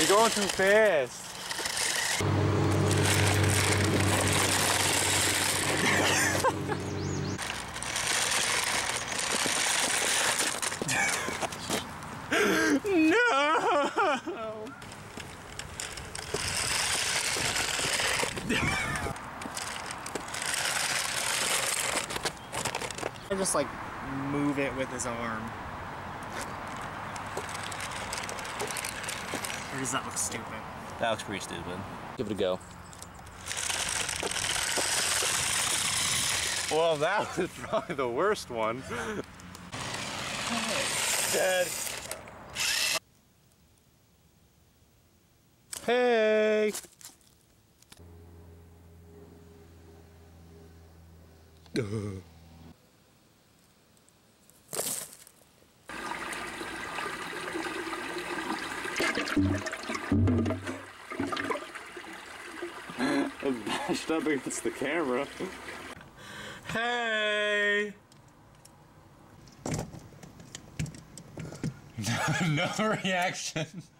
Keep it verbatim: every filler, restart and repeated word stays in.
You're going too fast. No! I just like move it with his arm. Or does that look stupid? That looks pretty stupid. Give it a go. Well, that was probably the worst one. Dad. Hey! I'm bashed up against the camera. Hey! No reaction.